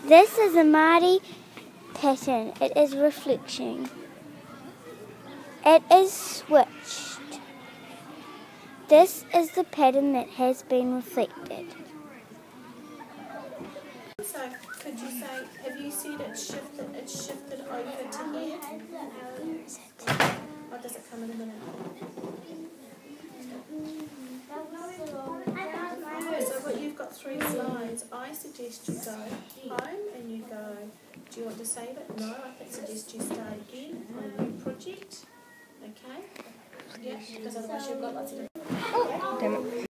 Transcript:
This is a Māori pattern. It is reflection. It is switched. This is the pattern that has been reflected. So, could you say, have you seen it shifted? It's shifted over to here. Or does it come in a minute? So what you've got 3 slides. I suggest you go home and you go, do you want to save it? No, I suggest you start again on a new project. Okay? Yeah, because otherwise you've got lots of